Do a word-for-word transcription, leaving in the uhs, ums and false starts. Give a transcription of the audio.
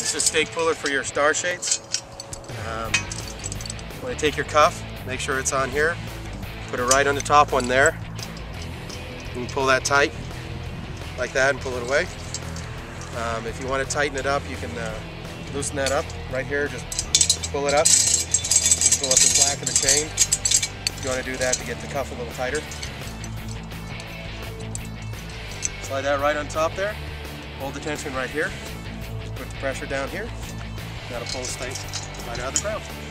This is a stake puller for your StarShades. Um, when you take your cuff, make sure it's on here. Put it right on the top one there. You can pull that tight like that and pull it away. Um, if you want to tighten it up, you can uh, loosen that up right here. Just pull it up. Pull up the slack of the chain. You want to do that to get the cuff a little tighter. Slide that right on top there. Hold the tension right here. Put the pressure down here. That'll pull this thing right out of the ground.